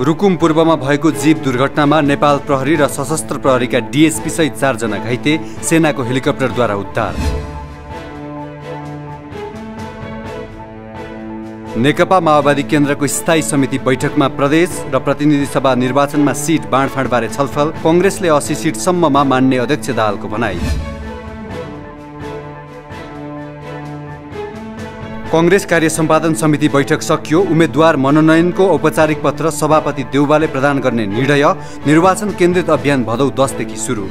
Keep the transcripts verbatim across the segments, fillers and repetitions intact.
रुकुम पूर्वमा भएको जीप दुर्घटनामा नेपाल प्रहरी र सशस्त्र प्रहरीका डीएसपी सहित चारजना घाइते, सेनाको हेलिकप्टरद्वारा उद्धार। नेकपा माओवादी केन्द्रको स्थायी समिति बैठकमा प्रदेश र प्रतिनिधि सभा निर्वाचनमा सिट बाँडफाँडबारे छलफल, कांग्रेसले अस्सी सिटसम्ममा मान्ने अध्यक्ष दाहालको भनाई। कांग्रेस कार्य सम्पादन समिति बैठक सकियो, उम्मेद्वार मनोनयनको औपचारिक पत्र सभापति देउवाले प्रदान गर्ने निर्णय, निर्वाचन केन्द्रित अभियान भदौ दस देखि सुरु।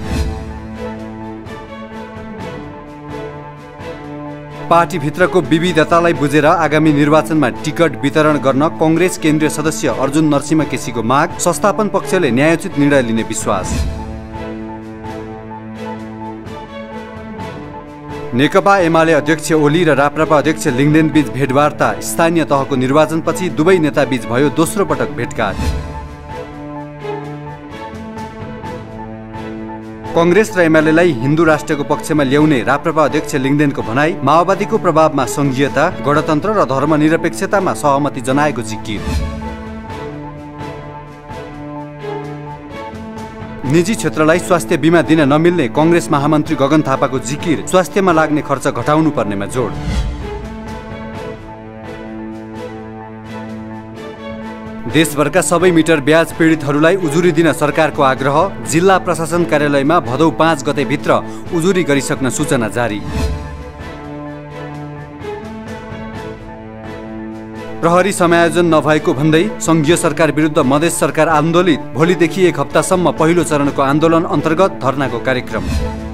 पार्टीभित्रको विविधतालाई बुझेर आगामी निर्वाचनमा टिकट वितरण गर्न कांग्रेस केन्द्रीय सदस्य अर्जुन नरसिंह केसीको माग, संस्थापन पक्षले न्यायोचित निर्णय लिने विश्वास। नेकपा एमाले अध्यक्ष ओली र राप्रपा अध्यक्ष लिङ्गदेन बीच भेटवार्ता, स्थानीय तहको निर्वाचनपछि दुवै नेता बीच भयो दोस्रो पटक भेटघाट। कांग्रेस र एमालेलाई हिन्दू राष्ट्रको पक्षमा ल्याउने राप्रपा अध्यक्ष लिङ्गदेनको भनाई, माओवादीको प्रभावमा संघीयता, गणतन्त्र र धर्मनिरपेक्षतामा सहमति जनाएको जिकिर। निजी क्षेत्रलाई स्वास्थ्य बीमा दिन नमिल्ने कांग्रेस महामन्त्री गगन थापाको जिकिर, स्वास्थ्यमा लाग्ने खर्च घटाउनु पर्नेमा जोड। देशभरका सबै मिटर ब्याज पीडितहरूलाई उजुरी दिन सरकारको आग्रह, जिल्ला प्रशासन कार्यालयमा भदौ पाँच गते भित्र उजुरी गरिसक्न सूचना जारी। प्रहरी समायोजन नभएको भन्दै संघीय सरकार विरुद्ध मधेस सरकार आन्दोलित, भोलिदेखि एक हप्तासम्म पहिलो चरणको आन्दोलन अन्तर्गत धरनाको कार्यक्रम।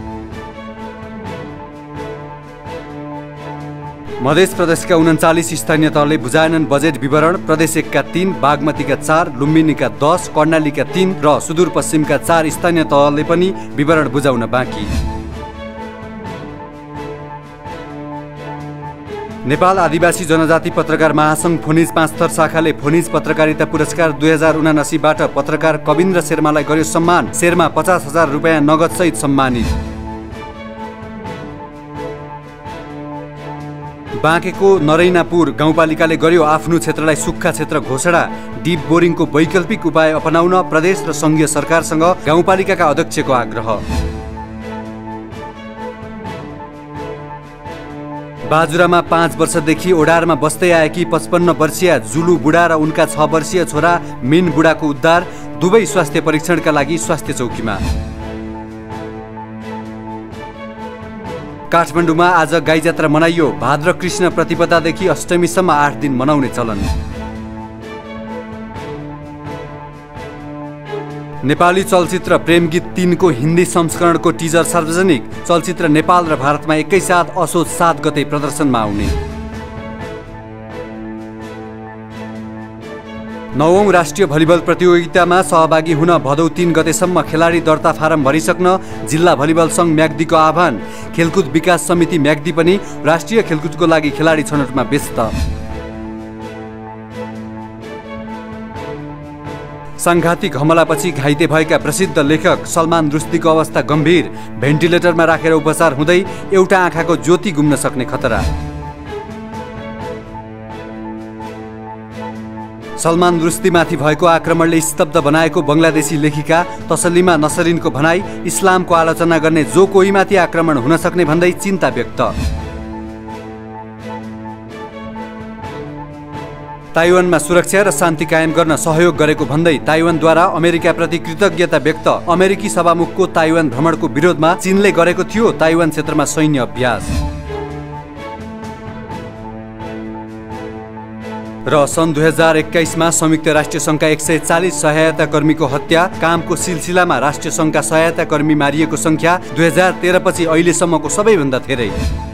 मध्य प्रदेशका उन्चालिस स्थानीय तहले बुझाएनन् बजेट विवरण, प्रदेश एकका तीन, बागमतीका चार, लुम्बिनीका दस, कर्णालीका तीन र सुदूरपश्चिमका चार स्थानीय तहले पनि विवरण बुझाउन बाँकी। नेपाल आदिवासी जनजाति पत्रकार महासंघ फोनिज पाँचथर शाखाले फोनिज पत्रकारिता पुरस्कार दुई हजार उनासीबाट पत्रकार कविन्द्र शर्मालाई गर्यो सम्मान, शेर्मा पचास हजार रुपियाँ नगद सहित सम्मानित। बाँकेको नरैनापुर गाउँपालिकाले गर्यो आफ्नो क्षेत्रलाई सुक्खा क्षेत्र घोषणा, डिप बोरिङको वैकल्पिक उपाय अपनाउन प्रदेश र संघीय सरकारसँग गाउँपालिकाका अध्यक्षको आग्रह। बाजुरामा पाँच वर्षदेखि ओडारमा बस्दै आएकी पचपन्न वर्षीय जुलु बुढा र उनका छ वर्षीय छोरा मिन बुढाको उद्धार, दुवै स्वास्थ्य परीक्षणका लागि स्वास्थ्य चौकीमा। काठमाडौँमा आज गाई जात्रा मनाइयो, भाद्र कृष्ण प्रतिपदादेखि अष्टमीसम्म आठ दिन मनाउने चलन। नेपाली चलचित्र प्रेम गीत तीन को हिन्दी संस्करणको टिजर सार्वजनिक, चलचित्र नेपाल र भारतमा एकै साथ असोज सात गते प्रदर्शनमा आउने। नवौं राष्ट्रिय भलिबल प्रतियोगितामा सहभागी हुन भदौ तीन गतेसम्म खेलाडी दर्ता फारम भरिसक्न जिल्ला भलिबल संघ म्याग्दीको आह्वान, खेलकुद विकास समिति म्याग्दी पनि राष्ट्रिय खेलकुदको लागि खेलाडी छनौटमा व्यस्त। सांघातिक हमलापछि घाइते भएका प्रसिद्ध लेखक सलमान रुस्दीको अवस्था गम्भीर, भेन्टिलेटरमा राखेर उपचार हुँदै एउटा आँखाको ज्योति गुम्न सक्ने खतरा। सलमान रुस्दीमाथि भएको आक्रमणले स्तब्ध बनाएको बंगलादेशी लेखिका तसलिमा नसरिनको भनाई, इस्लामको आलोचना गर्ने जो कोहीमाथि आक्रमण हुन सक्ने भन्दै चिन्ता व्यक्त। ताइवानमा सुरक्षा र शान्ति कायम गर्न सहयोग गरेको भन्दै ताइवानद्वारा अमेरिकाप्रति कृतज्ञता व्यक्त, अमेरिकी सभामुखको ताइवान भ्रमणको विरोधमा चीनले गरेको थियो ताइवान क्षेत्रमा सैन्य अभ्यास। र सन् दुई हजार एक्काइसमा संयुक्त राष्ट्र संघका एक सय चालिस सहायता कर्मीको हत्या, कामको सिलसिलामा राष्ट्र संघका सहायता कर्मी मारिएको संख्या दुई हजार तेह्र पछि अहिलेसम्मको सबैभन्दा धेरै।